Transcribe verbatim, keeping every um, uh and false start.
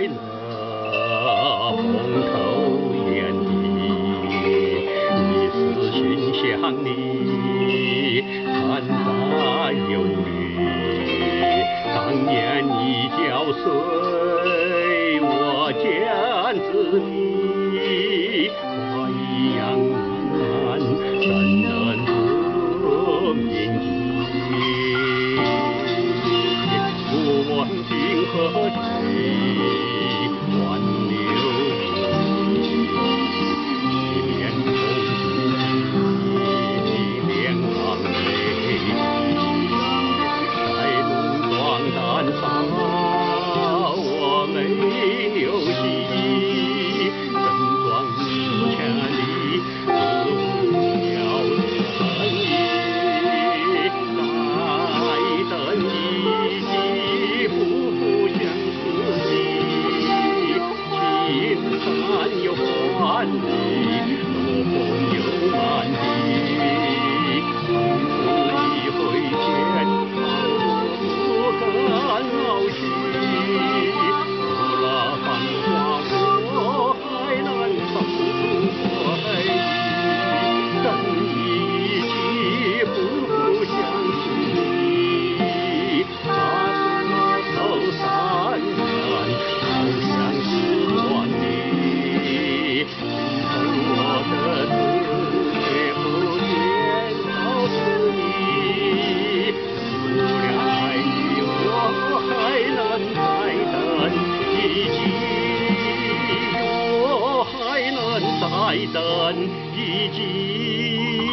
了红头眼的，你是心想你含杂忧虑，当年你交随我见子你，花一样难，怎能不铭记？不忘今和谁挽留你，面红尽弃，脸庞美丽，在浓妆淡扫我没留心，盛装一千里，自无聊等你，再等一季，夫妇相思意，青山有万里，落红有满地，从此一回见，不敢劳心，除了繁华我还能守住回忆，等一季夫妇相思，把手三人好像是万里，从我的字却不见到是你，除了爱你我还能再等一季，我还能再等一季。